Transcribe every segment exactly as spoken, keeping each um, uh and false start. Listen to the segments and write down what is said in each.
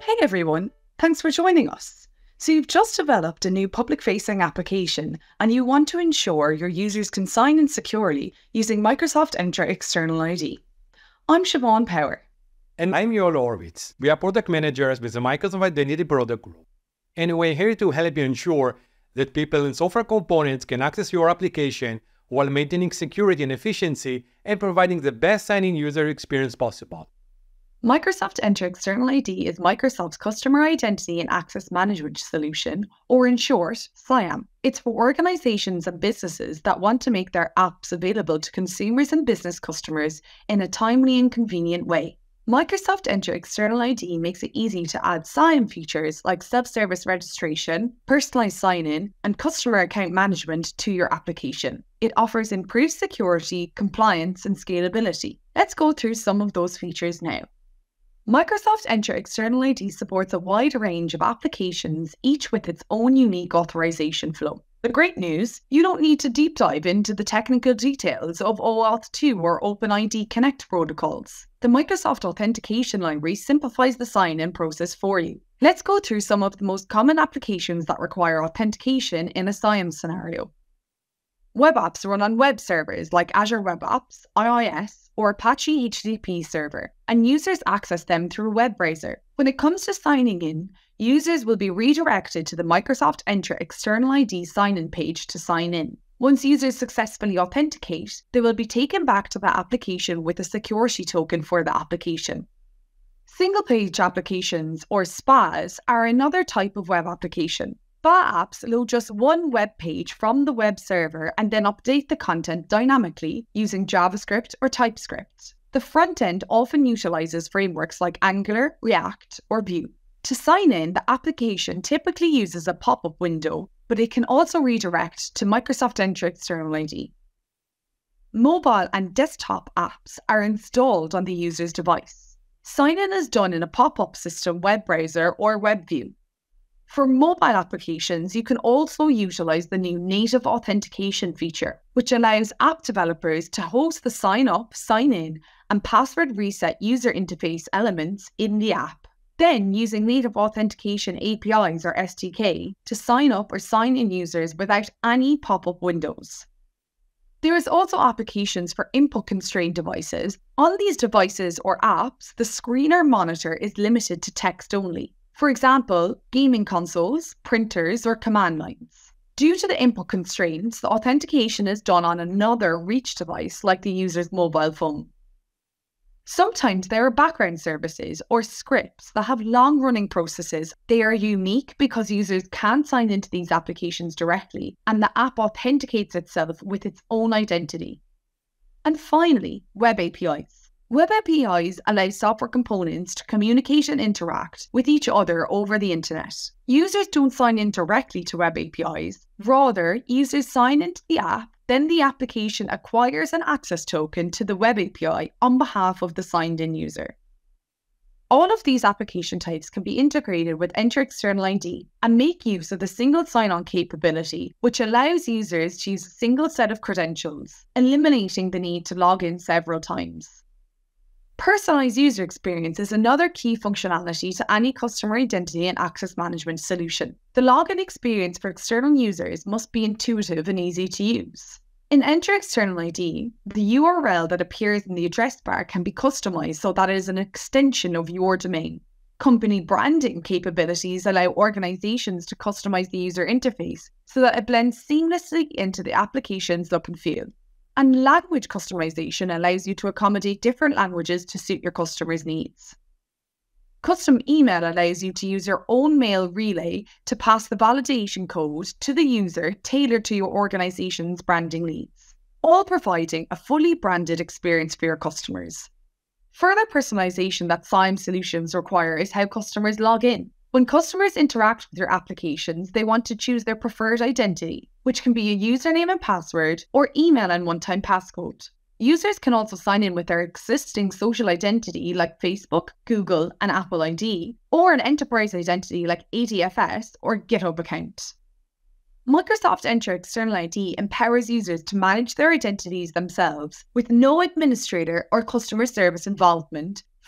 Hey everyone, thanks for joining us. So you've just developed a new public-facing application and you want to ensure your users can sign in securely using Microsoft Entra External I D. I'm Siobhan Power. And I'm Joel Orwitz. We are product managers with the Microsoft Identity Product Group. And we're here to help you ensure that people and software components can access your application while maintaining security and efficiency and providing the best sign-in user experience possible. Microsoft Entra External I D is Microsoft's Customer Identity and Access Management solution, or in short, SIAM. It's for organizations and businesses that want to make their apps available to consumers and business customers in a timely and convenient way. Microsoft Entra External I D makes it easy to add SIAM features like self-service registration, personalized sign-in, and customer account management to your application. It offers improved security, compliance, and scalability. Let's go through some of those features now. Microsoft Entra External I D supports a wide range of applications, each with its own unique authorization flow. The great news, you don't need to deep dive into the technical details of OAuth two or OpenID Connect protocols. The Microsoft Authentication Library simplifies the sign-in process for you. Let's go through some of the most common applications that require authentication in a SIAM scenario. Web apps run on web servers like Azure Web Apps, I I S, or Apache H T T P server, and users access them through a web browser. When it comes to signing in, users will be redirected to the Microsoft Entra External I D sign-in page to sign in. Once users successfully authenticate, they will be taken back to the application with a security token for the application. Single-page applications, or S P As, are another type of web application. S P A apps load just one web page from the web server and then update the content dynamically using JavaScript or TypeScript. The front end often utilizes frameworks like Angular, React, or Vue. To sign in, the application typically uses a pop-up window, but it can also redirect to Microsoft Entra External I D. Mobile and desktop apps are installed on the user's device. Sign-in is done in a pop-up system web browser or web view. For mobile applications, you can also utilize the new native authentication feature, which allows app developers to host the sign up, sign in, and password reset user interface elements in the app. Then, using native authentication A P Is or S D K to sign up or sign in users without any pop-up windows. There is also applications for input-constrained devices. On these devices or apps, the screen or monitor is limited to text only. For example, gaming consoles, printers, or command lines. Due to the input constraints, the authentication is done on another reach device like the user's mobile phone. Sometimes there are background services or scripts that have long-running processes. They are unique because users can't sign into these applications directly, and the app authenticates itself with its own identity. And finally, web A P Is. Web A P Is allow software components to communicate and interact with each other over the internet. Users don't sign in directly to web A P Is. Rather, users sign into the app, then the application acquires an access token to the web A P I on behalf of the signed-in user. All of these application types can be integrated with Entra External I D and make use of the single sign-on capability, which allows users to use a single set of credentials, eliminating the need to log in several times. Personalized user experience is another key functionality to any customer identity and access management solution. The login experience for external users must be intuitive and easy to use. In Entra External I D, the U R L that appears in the address bar can be customized so that it is an extension of your domain. Company branding capabilities allow organizations to customize the user interface so that it blends seamlessly into the application's look and feel. And language customization allows you to accommodate different languages to suit your customers' needs. Custom email allows you to use your own mail relay to pass the validation code to the user tailored to your organization's branding needs, all providing a fully branded experience for your customers. Further personalization that SIAM solutions require is how customers log in. When customers interact with your applications, they want to choose their preferred identity, which can be a username and password, or email and one-time passcode. Users can also sign in with their existing social identity like Facebook, Google, and Apple I D, or an enterprise identity like A D F S or GitHub account. Microsoft Entra External I D empowers users to manage their identities themselves with no administrator or customer service involvement,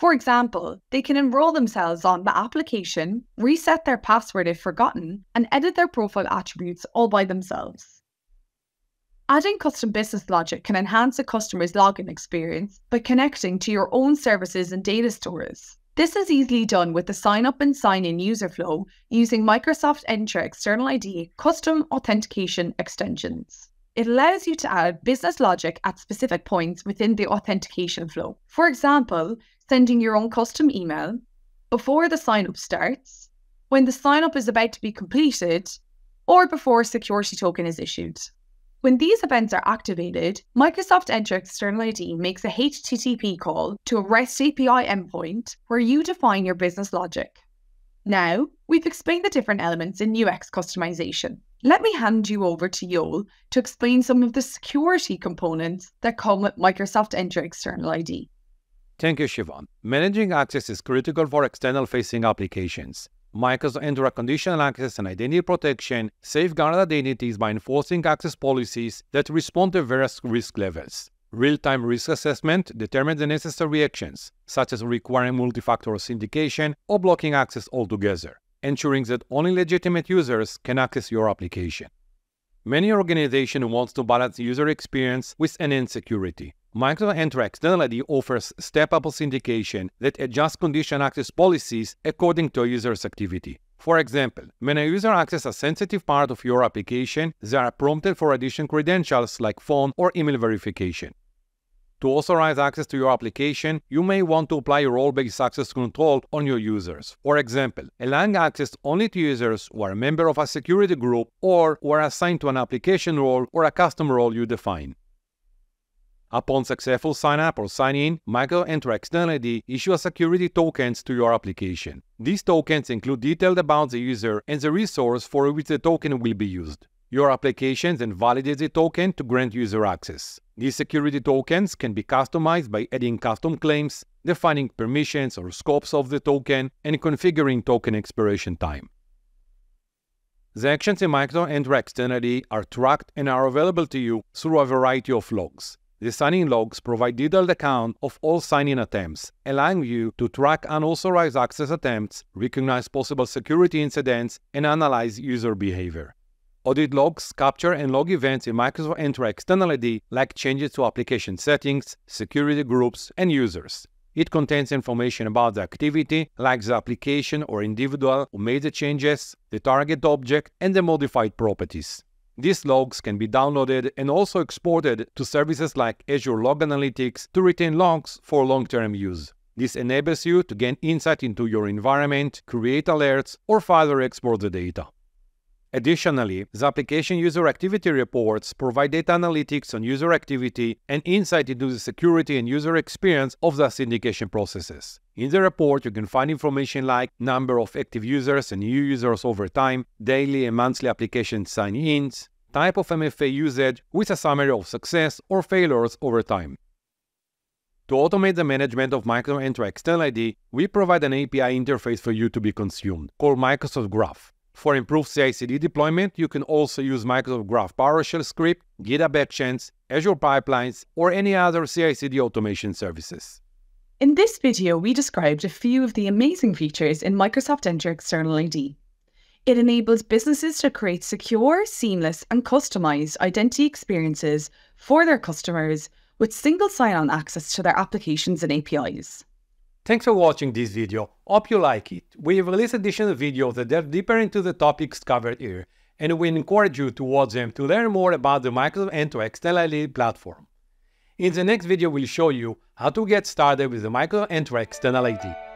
For example, they can enroll themselves on the application, reset their password if forgotten, and edit their profile attributes all by themselves. Adding custom business logic can enhance a customer's login experience by connecting to your own services and data stores. This is easily done with the sign up and sign in user flow using Microsoft Entra External I D custom authentication extensions. It allows you to add business logic at specific points within the authentication flow. For example, sending your own custom email, before the sign-up starts, when the sign-up is about to be completed, or before a security token is issued. When these events are activated, Microsoft Entra External I D makes a H T T P call to a REST A P I endpoint where you define your business logic. Now, we've explained the different elements in U X customization. Let me hand you over to Yoel to explain some of the security components that come with Microsoft Entra External I D. Thank you, Siobhan. Managing access is critical for external-facing applications. Microsoft Entra Conditional Access and Identity Protection safeguard identities by enforcing access policies that respond to various risk levels. Real-time risk assessment determines the necessary actions, such as requiring multi-factor authentication or blocking access altogether, ensuring that only legitimate users can access your application. Many organizations want to balance user experience with enhanced security. Microsoft Entra External I D offers step-up authentication that adjusts conditional access policies according to a user's activity. For example, when a user accesses a sensitive part of your application, they are prompted for additional credentials like phone or email verification. To authorize access to your application, you may want to apply a role-based access control on your users. For example, allowing access only to users who are a member of a security group or who are assigned to an application role or a custom role you define. Upon successful sign-up or sign-in, Microsoft Entra External I D issues security tokens to your application. These tokens include details about the user and the resource for which the token will be used. Your application then validates the token to grant user access. These security tokens can be customized by adding custom claims, defining permissions or scopes of the token, and configuring token expiration time. The actions in Microsoft Entra External I D are tracked and are available to you through a variety of logs. The sign-in logs provide detailed account of all sign-in attempts, allowing you to track unauthorized access attempts, recognize possible security incidents, and analyze user behavior. Audit logs capture and log events in Microsoft Entra External I D like changes to application settings, security groups, and users. It contains information about the activity, like the application or individual who made the changes, the target object, and the modified properties. These logs can be downloaded and also exported to services like Azure Log Analytics to retain logs for long-term use. This enables you to gain insight into your environment, create alerts, or further export the data. Additionally, the application user activity reports provide data analytics on user activity and insight into the security and user experience of the authentication processes. In the report, you can find information like number of active users and new users over time, daily and monthly application sign-ins, type of M F A usage with a summary of success or failures over time. To automate the management of Microsoft Entra External I D, we provide an A P I interface for you to be consumed, called Microsoft Graph. For improved C I C D deployment, you can also use Microsoft Graph PowerShell script, GitHub Actions, Azure Pipelines, or any other C I C D automation services. In this video, we described a few of the amazing features in Microsoft Entra External I D. It enables businesses to create secure, seamless, and customized identity experiences for their customers with single sign-on access to their applications and A P Is. Thanks for watching this video. Hope you like it. We have released additional videos that delve deeper into the topics covered here, and we encourage you to watch them to learn more about the Microsoft Entra External I D platform. In the next video, we'll show you how to get started with the Microsoft Entra External I D.